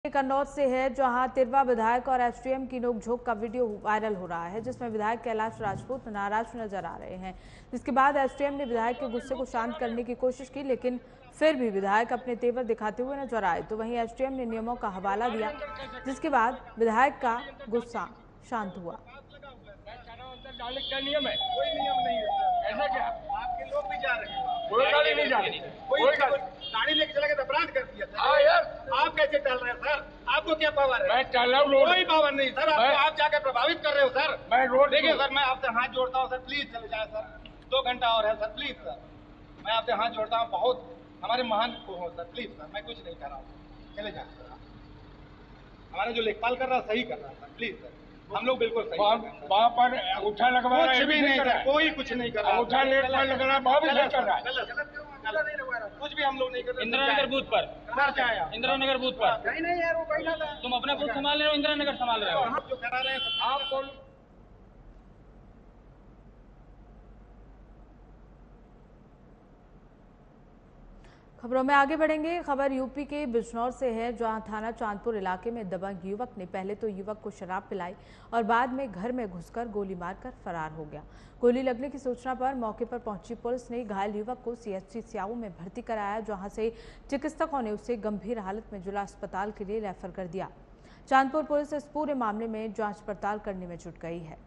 कन्नौज से है, जहां तिरवा विधायक और एसडीएम की नोकझोंक का वीडियो वायरल हो रहा है, जिसमें विधायक कैलाश राजपूत नाराज नजर आ रहे हैं। जिसके बाद एसडीएम ने विधायक के गुस्से को शांत करने की कोशिश की, लेकिन फिर भी विधायक अपने तेवर दिखाते हुए नजर आए। तो वहीं एसडीएम ने नियमों का हवाला दिया, जिसके बाद विधायक का गुस्सा शांत हुआ। नियम है, कोई नियम नहीं है। ऐसा क्या आपके लोग भी जा रहे हैं? कोई गाड़ी नहीं जा रही, कोई गाड़ी लेके चला गया तो अपराध कर दिया। हाँ यार, आप कैसे चल रहे हैं सर? आपको क्या पावर है? मैं चल रहा हूँ, कोई पावर नहीं सर। आप जाकर प्रभावित कर रहे हो सर। मैं रोड देखिए सर, मैं आपसे हाथ जोड़ता हूँ सर, प्लीज चले जाए सर। 2 घंटा और है सर, प्लीज सर, मैं आपसे हाथ जोड़ता हूँ। बहुत हमारे महान को हो सर, प्लीज सर, मैं कुछ नहीं कर रहा हूँ, चले जाए सर। हमारे जो लेखपाल कर रहा है सही कर रहा है सर, प्लीज सर, हम लोग बिल्कुल सही। वहाँ पर अंगूठा लगवा रहा है, कुछ भी नहीं सर, कोई कुछ नहीं कर रहा। अंगूठा लेखपाल लग रहा है, वहाँ भी नहीं कर रहा है, कुछ भी हम लोग नहीं कर रहे। इंदिरा नगर बूथ पर इंदिरा नगर बूथ पर नहीं यार, वो पहला था। तुम अपना बूथ संभाल रहे हो, इंदिरा नगर संभाल रहे हो। आप जो करा रहे हैं आप खबरों में आगे बढ़ेंगे। खबर यूपी के बिजनौर से है, जहां थाना चांदपुर इलाके में दबंग युवक ने पहले तो युवक को शराब पिलाई और बाद में घर में घुसकर गोली मारकर फरार हो गया। गोली लगने की सूचना पर मौके पर पहुंची पुलिस ने घायल युवक को सीएचसी स्याऊ में भर्ती कराया, जहां से चिकित्सकों ने उसे गंभीर हालत में जिला अस्पताल के लिए रेफर कर दिया। चांदपुर पुलिस इस पूरे मामले में जांच पड़ताल करने में जुट गई है।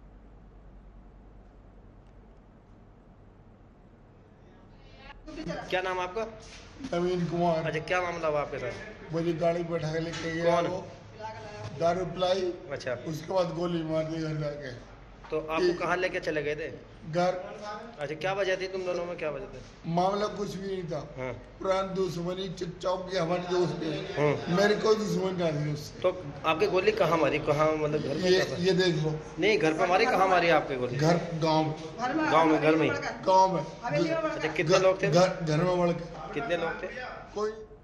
क्या नाम आपका? नवीन कुमार। अच्छा, क्या मामला हुआ आपके साथ? मुझे गाड़ी बैठा के लेके गया, वो दारू पिलाई। अच्छा, उसके बाद गोली मार दी घर जाके। तो आपको कहाँ लेके चले गए थे? घर। अच्छा, क्या वजह थी तुम दोनों में, क्या वजह थी? मामला कुछ भी नहीं था। हाँ। पुरानी दुश्मनी चौक की हमारी दोस्त है। मेरी कोई दुश्मनी नहीं थी उससे। तो आपके गोली कहाँ मारी, कहाँ मतलब घर में? ये देख लो। नहीं, घर पे मारी, कहाँ मारी आपके गोली? घर, गाँव में। घर में? गाँव में। अच्छा, कितने लोग थे? घर में बढ़ के कितने लोग थे? कोई